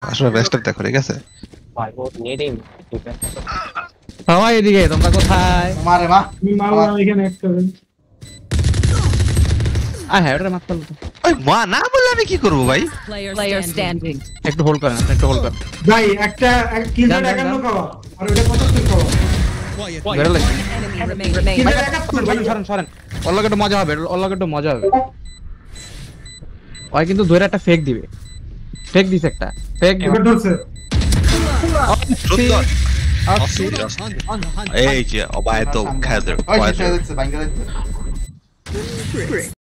আসলে বেস্ট দেখো ঠিক আছে ভাই ও নেডিং সবাই এদিকে তোমরা কোথায় মারে মা আমি মারলাম এখানে একটা হ্যাঁ ওটা মারতে হলো তো ওই মা না বললে আমি কি করব ভাই Player standing. একটু হোল্ড করেন একটু হোল্ড করেন ভাই একটা কিল যান, যান, 51 যান। খাওয়া আর ওটা 75 খাওয়া বেরো লাগবে Enemy remaining. কিল ভাই, 71 ভাই সরেন সরেন ওর লগে একটু মজা হবে ওর লগে একটু মজা হবে ওই কিন্তু ধরে একটা ফেক দিবে ফেক দিছে একটা ফেক এবার ধরছে সুন্দর এই যে অবায়ত খাদের ওই শেষ হয়ে যাচ্ছে ভাঙ্গা যাচ্ছে